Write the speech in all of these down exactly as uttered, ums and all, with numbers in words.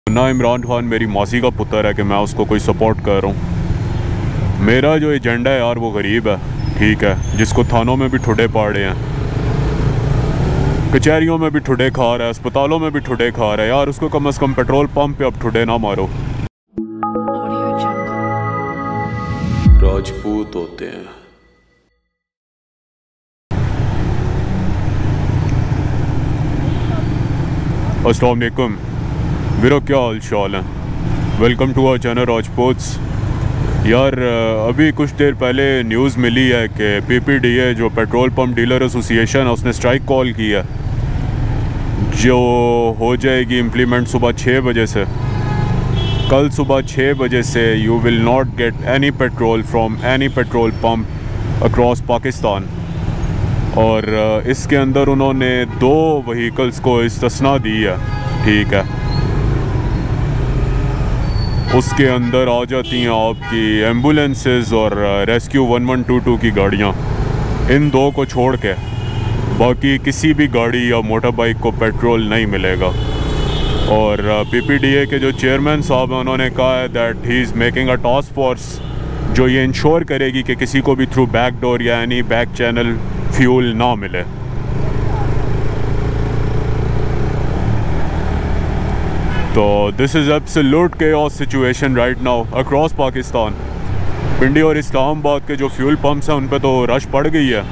ना इमरान खान मेरी मौसी का पुत्र है कि मैं उसको कोई सपोर्ट कर रहा हूँ। मेरा जो एजेंडा है यार वो गरीब है, ठीक है, जिसको थानों में भी ठुडे पाड़े हैं, कचहरियों में भी ठुडे खा रहा है, अस्पतालों में भी ठुडे खा रहा है यार, उसको कम से कम पेट्रोल पंप पे अब ठुडे ना मारो। राजपूत होते हैं। अस्सलाम वालेकुम वीरो, क्या हाल चाल है? Welcome to our channel Rajputs. यार अभी कुछ देर पहले न्यूज़ मिली है कि पी पी डी ए जो पेट्रोल पंप डीलर एसोसिएशन है उसने स्ट्राइक कॉल की है, जो हो जाएगी इम्प्लीमेंट सुबह छः बजे से। कल सुबह छः बजे से you will not get any petrol from any petrol pump across Pakistan. और इसके अंदर उन्होंने दो व्हीकल्स को इस्तिस्ना दी है, ठीक है। उसके अंदर आ जाती हैं आपकी एम्बुलेंसेस और rescue one one two two की गाड़ियाँ। इन दो को छोड़ के बाकी किसी भी गाड़ी या मोटर बाइक को पेट्रोल नहीं मिलेगा। और पी पी डी ए के जो चेयरमैन साहब हैं उन्होंने कहा है that he is making a task force जो ये इंश्योर करेगी कि किसी को भी थ्रू बैक डोर या एनी बैक चैनल फ्यूल ना मिले। तो this is absolute chaos situation right now across Pakistan. Pindi और इस्लामाबाद के जो फ्यूल पंप्स हैं उन पे तो रश पड़ गई है।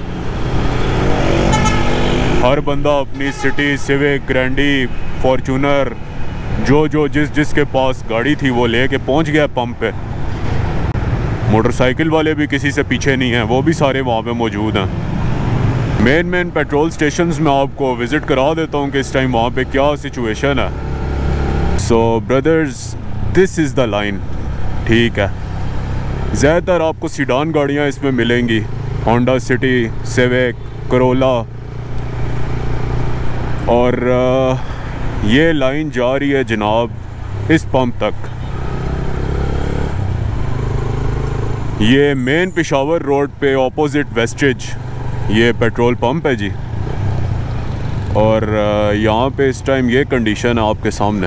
हर बंदा अपनी सिटी, सिविक, ग्रैंडी, फॉर्चूनर, जो जो जिस जिस के पास गाड़ी थी वो लेके पहुंच गया पंप पे। मोटरसाइकिल वाले भी किसी से पीछे नहीं हैं, वो भी सारे वहाँ पे मौजूद हैं। मेन मेन पेट्रोल स्टेशंस में आपको विज़िट करा देता हूँ कि इस टाइम वहाँ पे क्या सिचुएशन है। So brothers, this is the line, ठीक है। ज़्यादातर आपको सीडान गाड़ियाँ इसमें मिलेंगी, होंडा सिटी, सिविक, करोला। और ये लाइन जा रही है जनाब इस पंप तक। ये मेन पेशावर रोड पे ऑपोजिट वेस्टेज ये पेट्रोल पंप है जी। और यहाँ पे इस टाइम ये कंडीशन है आपके सामने।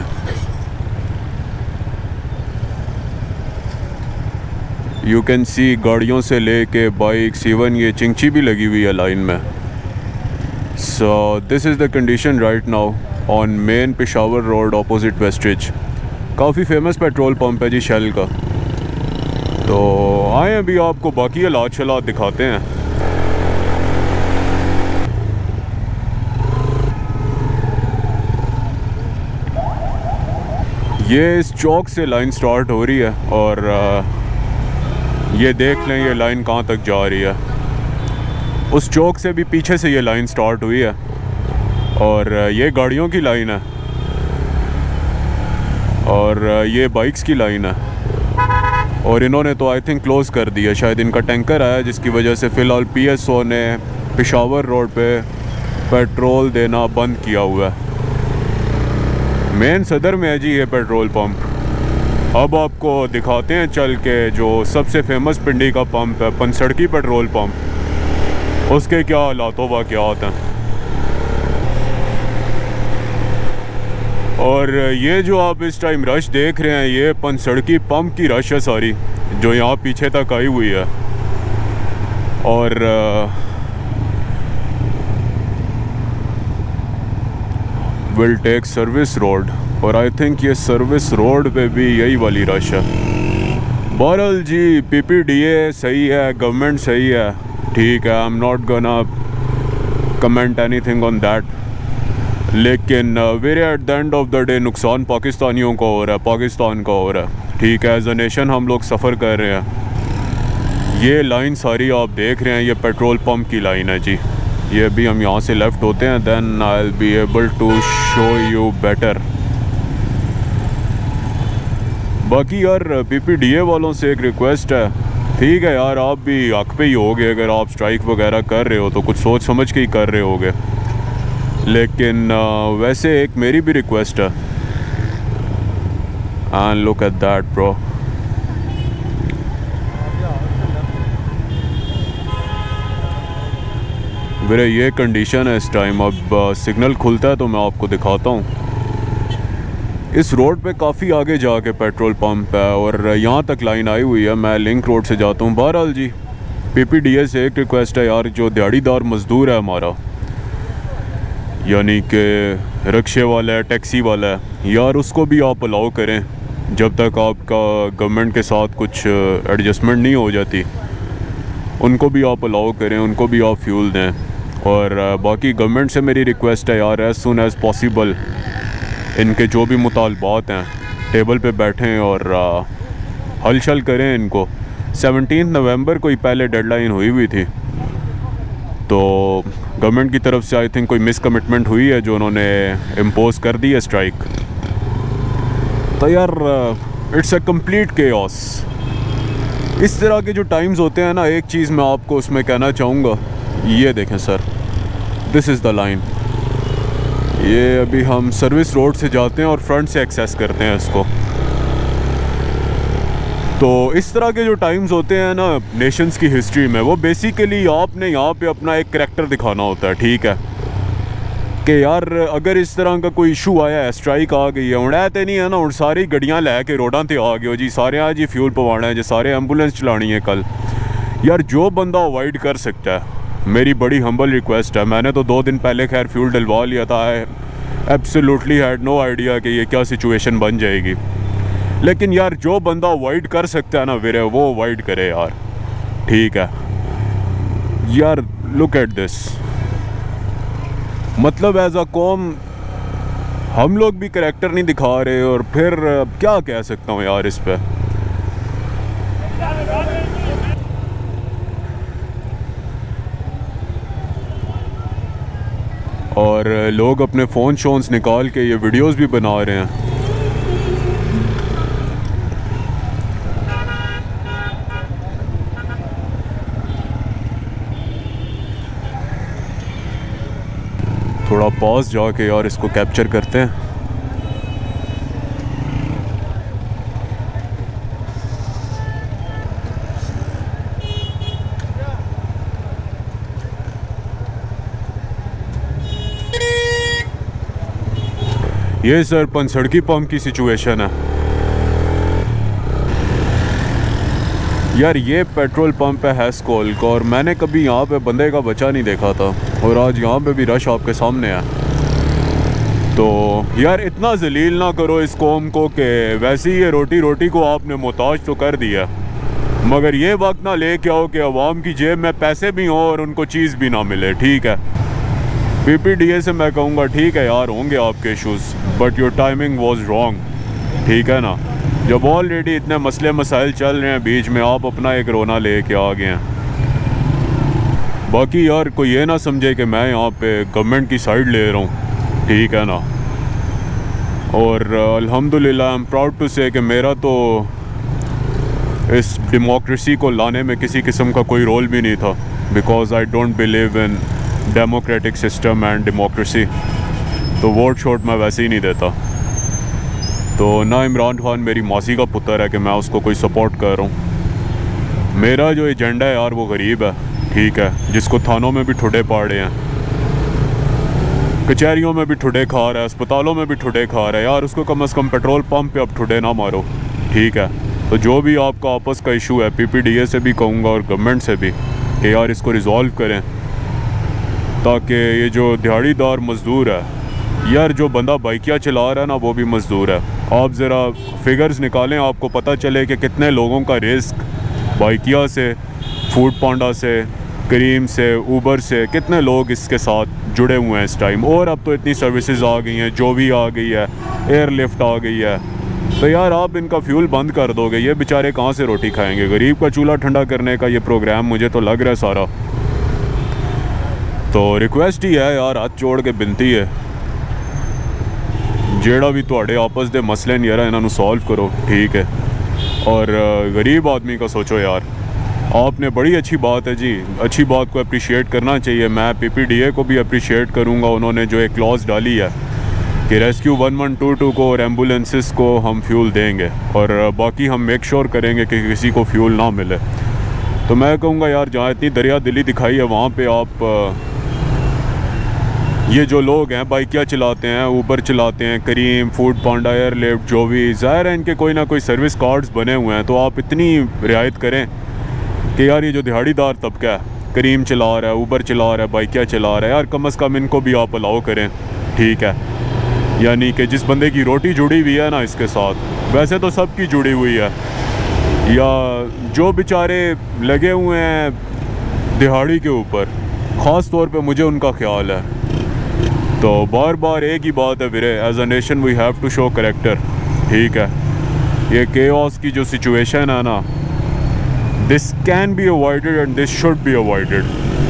यू कैन सी गाड़ियों से लेके बाइक्स, इवन ये चिंची भी लगी हुई है लाइन में। So this is the condition right now on main Peshawar road opposite Westridge. काफ़ी फेमस पेट्रोल पंप है जी शेल का। तो आए अभी आपको बाकी हालात शलात दिखाते हैं। ये इस चौक से लाइन स्टार्ट हो रही है और ये देख लें ये लाइन कहाँ तक जा रही है। उस चौक से भी पीछे से ये लाइन स्टार्ट हुई है और ये गाड़ियों की लाइन है और ये बाइक्स की लाइन है। और इन्होंने तो आई थिंक क्लोज़ कर दिया, शायद इनका टैंकर आया जिसकी वजह से फ़िलहाल पी एस ओ ने पेशावर रोड पे पेट्रोल देना बंद किया हुआ है। मेन सदर में है जी ये पेट्रोल पंप। अब आपको दिखाते हैं चल के जो सबसे फेमस पिंडी का पंप है, पंसड़की पेट्रोल पंप, उसके क्या हालातों वाक़यात हैं। और ये जो आप इस टाइम रश देख रहे हैं ये पंसड़की पंप की रश है सारी, जो यहाँ पीछे तक आई हुई है। और विल टेक सर्विस रोड, और आई थिंक ये सर्विस रोड पे भी यही वाली रश है। बहरहाल G P P D A सही है, गवर्नमेंट सही है, ठीक है। I am not gonna comment anything on that. लेकिन very at the end of the day नुकसान पाकिस्तानियों का हो रहा है, पाकिस्तान का हो रहा है, ठीक है। एज अ नेशन हम लोग सफ़र कर रहे हैं। ये लाइन सारी आप देख रहे हैं ये पेट्रोल पंप की लाइन है जी। ये भी हम यहाँ से लेफ़्ट होते हैं, then I will be able to show you better. बाकी यार पी पी डी ए वालों से एक रिक्वेस्ट है, ठीक है यार, आप भी हक पे ही होगे, अगर आप स्ट्राइक वगैरह कर रहे हो तो कुछ सोच समझ के ही कर रहे होगे। लेकिन uh, वैसे एक मेरी भी रिक्वेस्ट है। And look at that bro, मेरे ये कंडीशन है इस टाइम। अब सिग्नल खुलता है तो मैं आपको दिखाता हूँ। इस रोड पे काफ़ी आगे जाके पेट्रोल पंप है और यहाँ तक लाइन आई हुई है। मैं लिंक रोड से जाता हूँ। बहरहाल जी, पीपीडीए से एक रिक्वेस्ट है यार, जो दिहाड़ीदार मज़दूर है हमारा, यानी कि रिक्शे वाला है, टैक्सी वाला है यार, उसको भी आप अलाउ करें जब तक आपका गवर्नमेंट के साथ कुछ एडजस्टमेंट नहीं हो जाती। उनको भी आप अलाउ करें, उनको भी आप फ्यूल दें। और बाकी गवर्नमेंट से मेरी रिक्वेस्ट है यार, एज़ सुन एज़ पॉसिबल इनके जो भी मुतालबात हैं टेबल पे बैठें और हल शल करें इनको। सेवनटीन नवंबर को ही पहले डेडलाइन हुई हुई थी, तो गवर्नमेंट की तरफ से आई थिंक कोई मिस कमिटमेंट हुई है जो उन्होंने इम्पोज कर दी है स्ट्राइक। तो यार इट्स अ कंप्लीट केओस। इस तरह के जो टाइम्स होते हैं ना, एक चीज़ मैं आपको उसमें कहना चाहूँगा, ये देखें sir, this is the line. ये अभी हम सर्विस रोड से जाते हैं और फ्रंट से एक्सेस करते हैं इसको। तो इस तरह के जो टाइम्स होते हैं ना नेशंस की हिस्ट्री में, वो बेसिकली आपने यहाँ पे अपना एक करैक्टर दिखाना होता है, ठीक है, कि यार अगर इस तरह का कोई इशू आया है, स्ट्राइक आ गई है, हूँ तो नहीं है ना, हूँ सारी गड्डियाँ लैके रोडां ते आ गए हो जी, सारे आज ही फ्यूल पवाना है जी, सारे एम्बूलेंस चलानी है कल। यार जो बंदा अवॉइड कर सकता है, मेरी बड़ी हम्बल रिक्वेस्ट है। मैंने तो दो दिन पहले खैर फ्यूल डलवा लिया था। I absolutely had no idea कि ये क्या सिचुएशन बन जाएगी। लेकिन यार जो बंदा अवॉइड कर सकता है ना वीरे, वो अवॉइड करे यार, ठीक है। यार लुक एट दिस, मतलब एज अ कौम हम लोग भी करैक्टर नहीं दिखा रहे, और फिर क्या कह सकता हूँ यार इस पे। और लोग अपने फ़ोन शोन्स निकाल के ये वीडियोस भी बना रहे हैं। थोड़ा पास जाके यार इसको कैप्चर करते हैं। ये सर पंसड़की पंप की सिचुएशन है यार। ये पेट्रोल पंप है हैस्कोल का, और मैंने कभी यहाँ पे बंदे का बच्चा नहीं देखा था, और आज यहाँ पे भी रश आपके सामने है। तो यार इतना जलील ना करो इस कौम को कि वैसे ही ये रोटी रोटी को आपने मोहताज तो कर दिया, मगर ये वक्त ना लेके आओ कि अवाम की जेब में पैसे भी हों और उनको चीज़ भी ना मिले, ठीक है। पीपीडीए से मैं कहूँगा ठीक है यार, होंगे आपके issues, but your timing was wrong, ठीक है ना। जब ऑलरेडी इतने मसले मसाइल चल रहे हैं बीच में, आप अपना एक रोना ले कर आ गए हैं। बाकी यार कोई ये ना समझे कि मैं यहाँ पे गवर्नमेंट की साइड ले रहा हूँ, ठीक है ना। और अल्हम्दुलिल्लाह आई एम प्राउड टू से कि मेरा तो इस डेमोक्रेसी को लाने में किसी किस्म का कोई रोल भी नहीं था, because I don't believe in democratic system and democracy. तो वोट शोट मैं वैसे ही नहीं देता। तो ना इमरान खान मेरी मासी का पुत्र है कि मैं उसको कोई सपोर्ट कर रहा हूँ। मेरा जो एजेंडा है यार वो गरीब है, ठीक है, जिसको थानों में भी ठुडे पाड़े हैं, कचहरियों में भी ठुडे खा रहा है, अस्पतालों में भी ठुडे खा रहा है यार, उसको कम से कम पेट्रोल पंप पे अब ठुडे ना मारो, ठीक है। तो जो भी आपका आपस का इशू है, पीपीडीए से भी कहूँगा और गवर्नमेंट से भी, कि यार इसको रिज़ॉल्व करें, ताकि ये जो दिहाड़ीदार मज़दूर है यार, जो बंदा बाइकिया चला रहा है ना वो भी मज़दूर है। आप ज़रा फिगर्स निकालें, आपको पता चले कि कितने लोगों का रिस्क बाइकिया से, फूड पांडा से, करीम से, ऊबर से, कितने लोग इसके साथ जुड़े हुए हैं इस टाइम। और अब तो इतनी सर्विसेज आ गई हैं, जो भी आ गई है, एयरलिफ्ट आ गई है। तो यार आप इनका फ्यूल बंद कर दोगे, ये बेचारे कहाँ से रोटी खाएंगे। गरीब का चूल्हा ठंडा करने का ये प्रोग्राम मुझे तो लग रहा है सारा। तो रिक्वेस्ट ही है यार, हाथ जोड़ के बिनती है, जेड़ा भी तुहाडे आपस दे मसले नहीं यार, इन्हों सॉल्व करो, ठीक है। और गरीब आदमी का सोचो यार। आपने बड़ी अच्छी बात है जी, अच्छी बात को अप्रिशिएट करना चाहिए। मैं पीपीडीए को भी अप्रिशिएट करूँगा, उन्होंने जो एक क्लॉज डाली है कि rescue one one two two को और एम्बुलेंसेस को हम फ्यूल देंगे, और बाकी हम मेक श्योर करेंगे कि किसी को फ्यूल ना मिले। तो मैं कहूँगा यार, जहाँ इतनी दरिया दिली दिखाई है वहाँ पे आप ये जो लोग हैं बाइकियाँ चलाते हैं, ऊबर चलाते हैं, करीम, फूड पांडा, एयरलिफ्ट, जो भी, ज़ाहिर है इनके कोई ना कोई सर्विस कार्ड्स बने हुए हैं। तो आप इतनी रियायत करें कि यार ये जो दिहाड़ीदार तबका है, करीम चला रहा है, ऊबर चला रहा है, बाइकियाँ चला रहा है, यार कम अज़ कम इनको भी आप अलाउ करें, ठीक है। यानी कि जिस बंदे की रोटी जुड़ी हुई है ना इसके साथ, वैसे तो सबकी जुड़ी हुई है, या जो बेचारे लगे हुए हैं दिहाड़ी के ऊपर, ख़ास तौर पे मुझे उनका ख्याल है। तो बार बार एक ही बात है वीरे, as a nation we have to show character, ठीक है। ये केओस की जो सिचुएशन है ना, this can be avoided and this should be avoided.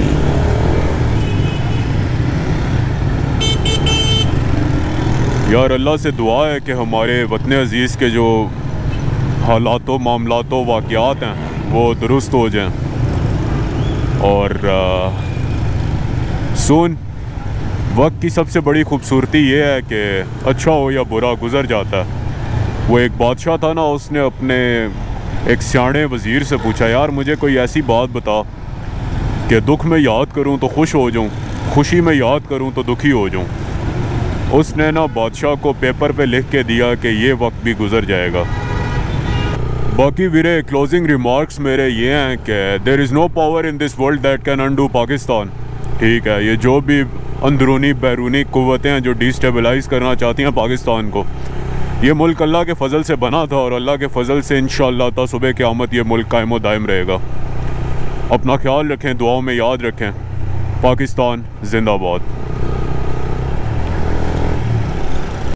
यार अल्लाह से दुआ है कि हमारे वतन अज़ीज़ के जो हालातों, मामलातों, वाक़यात हैं वो दुरुस्त हो जाएं और सुन वक्त की सबसे बड़ी खूबसूरती ये है कि अच्छा हो या बुरा गुज़र जाता है। वो एक बादशाह था ना, उसने अपने एक सियाने वज़ीर से पूछा, यार मुझे कोई ऐसी बात बता कि दुख में याद करूं तो खुश हो जाऊं, खुशी में याद करूं तो दुखी हो जाऊं। उसने ना बादशाह को पेपर पे लिख के दिया कि ये वक्त भी गुज़र जाएगा। बाकी वीरे क्लोजिंग रिमार्क्स मेरे ये हैं कि there is no power in this world that can undo Pakistan, ठीक है। ये जो भी अंदरूनी बैरूनी क़ुव्वतें हैं जो डिस्टेबलाइज़ करना चाहती हैं पाकिस्तान को, ये मुल्क अल्लाह के फ़ज़ल से बना था और अल्लाह के फ़ज़ल से इंशाअल्लाह ता सुबह क़यामत ये मुल्क कायम व दायम रहेगा। अपना ख्याल रखें, दुआओं में याद रखें। पाकिस्तान ज़िंदाबाद।